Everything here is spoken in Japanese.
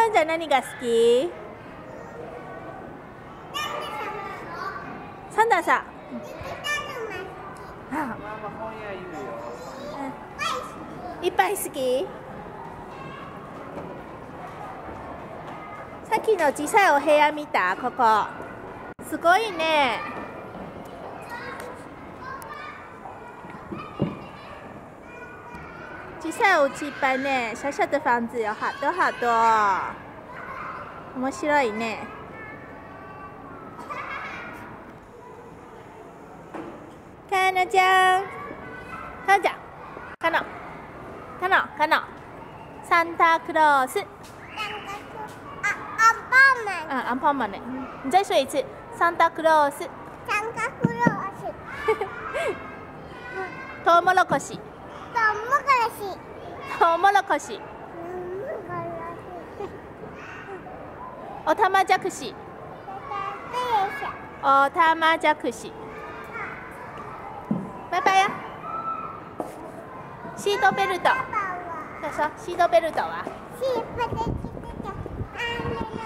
んちゃん何が好き？サンダーさん。いっぱい好き？さっきの小さいお部屋見た？ここすごいね。小さいお家いっぱいね。小小的房子有好多好多。面白いね。かなちゃん。かなちゃん。かの。かの。かの。サンタクロース。安胖满呢，你再说一次，サンタクロース。 サンタクロース。 トウモロコシ。トウモロコシ。おたまじゃくし。おたまじゃくし。バイバイや。シートベルト。そうそう、シートベルトは。 シートベルト。